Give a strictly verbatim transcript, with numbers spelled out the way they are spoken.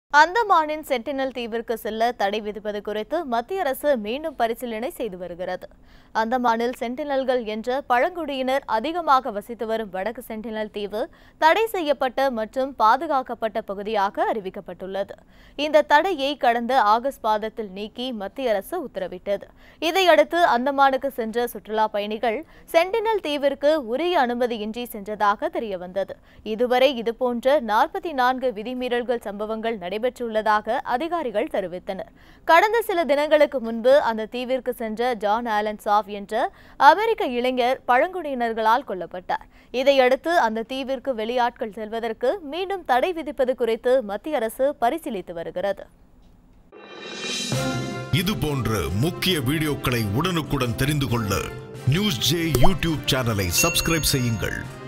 அந்தமானின் sentinel தீவிற்கு செல்ல தடை விதிப்பது குறித்து மத்திய அரசு மீண்டும் பரிசீலனை செய்து வருகிறது. அந்தமானில் சென்டினல்கள் என்ற பழங்குடியினர் அதிகமாக வசித்து வரும் வடக்கு சென்டினல் தீவு தடை செய்யப்பட்ட மற்றும் பாதுகாக்கப்பட்ட பகுதியாக அறிவிக்கப்பட்டுள்ளது. இந்த தடையை கடந்த ஆகஸ்ட் மாதத்தில் நீக்கி மத்திய அரசு உத்தரவிட்டது. இதையடுத்து அந்தமானுக்கு சென்ற சுற்றுலா பயணிகள் சென்டினல் தீவிற்கு உரிய அனுமதியின்றி சென்றதாக தெரியவந்தது. இதுவரை இதுபோன்ற நாற்பத்தி நான்கு விதிமீறல்கள் சம்பவங்கள் நடைபெற்று பெற்றுள்ளதாக அதிகாரிகள் தெரிவித்தனர். கடந்த சில தினங்களுக்கு முன்பு அந்த தீவிற்கு சென்ற ஜான் ஆலன் சாஃப் என்ற அமெரிக்க இளைஞர் பழங்குடியினர்களால் கொல்லப்பட்டார். இதையடுத்து அந்த தீவிற்கு வெளியாட்கள் செல்வதற்கு மீண்டும் தடை விதிப்பது குறித்து மத்திய அரசு பரிசீலித்து வருகிறது. இது போன்ற முக்கிய வீடியோக்களை உடனுக்குடன் தெரிந்து கொள்ள நியூஸ் ஜே யூடியூப் சேனலை சப்ஸ்கிரைப் செய்யுங்கள்.